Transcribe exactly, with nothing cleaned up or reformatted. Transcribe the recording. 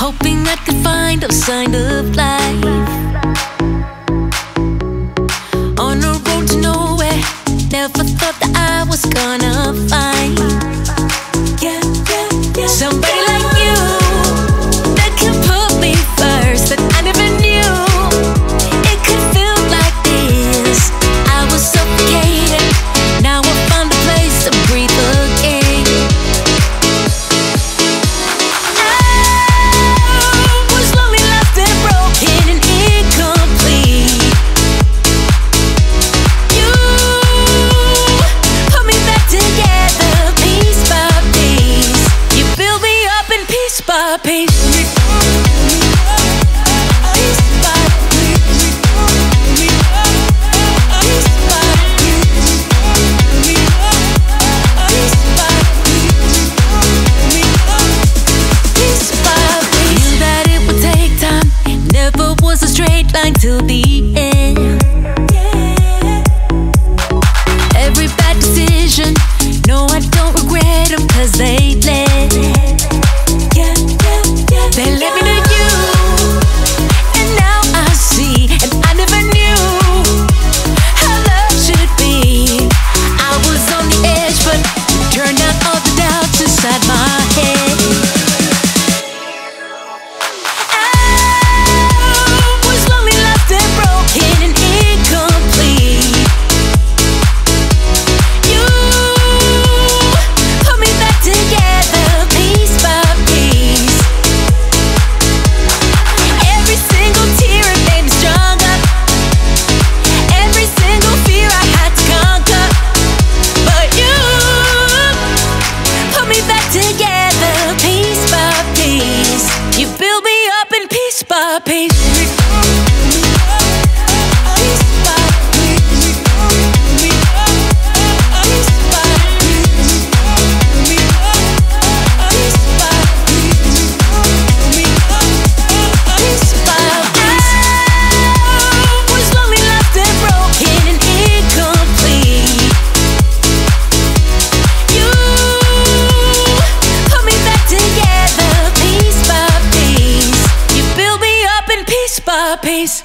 hoping I could find a sign of life. On a road to nowhere, never thought that I was gonna find yeah, yeah, yeah, somebody like you that can put me first, that I never knew it could feel like this. I was suffocated, now I found a place to breathe again. Till the end, yeah. Every bad decision, no, I don't regret them, cause they led, yeah, yeah, yeah, they led me to you, and now I see, and I never knew how love should be. I was on the edge, but turned out all the doubts inside my head. Peace. Peace.